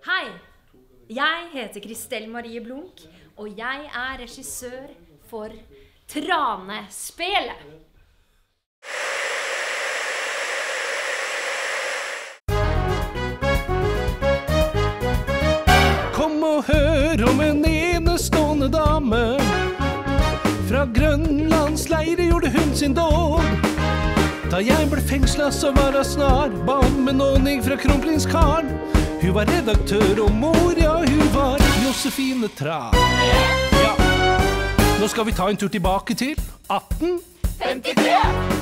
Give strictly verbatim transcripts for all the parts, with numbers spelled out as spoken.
Hei, jeg heter Kristel Marie Blunk, og jeg er regissør for Tranespelet. Kom og hør om en enestående dame. Fra Grønlands leire gjorde hun sin dåd. Da jeg ble fengslet så var hun snar, ba om en nåning fra kronprins Karl. Hun var redaktør og mor, ja, hun var Josefine Tran. Ja. Nå skal vi ta en tur tilbake til atten femtitre.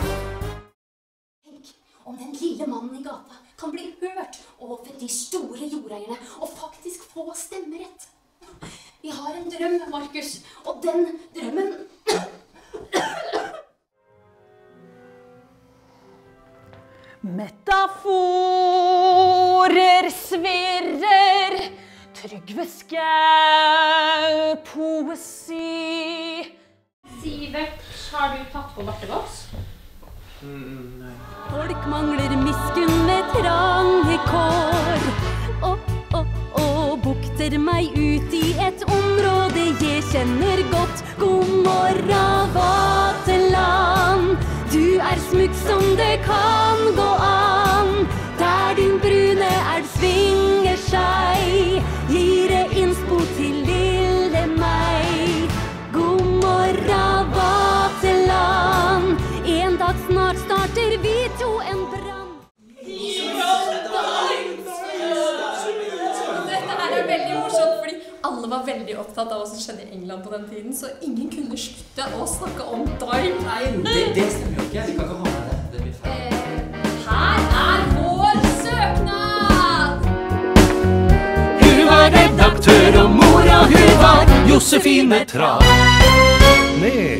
Tenk om den lille mannen i gata kan bli hørt over de store jordeierne og faktisk få stemmerett. Vi har en drøm, Markus, og den drømmen... Metaforer svirrer, Trygve Skau, poesi. Sivert, har du tatt på bartevoks? Mm, nei. Folk mangler miskunn med trange kår. Og, og, og bukter meg ut i et område jeg kjenner godt. God morgen, Vaterland. Du er smukk som det kan gå an. Der din brune elv svinger seg, gir det innspo til lille meg. God morgen, Vaterland. En dag snart starter vi to en brann. Dette her er veldig morsomt, fordi alle var veldig opptatt av hva som skjedde i England på den tiden, så ingen kunne slutte å snakke om Dime. Nei, det, det stemmer jo ikke. Vi kan ikke ha med det. Det blir feil. Eh, her er vår søknad! Hun var redaktør og mor, og hun var Josefine Tran. Nei.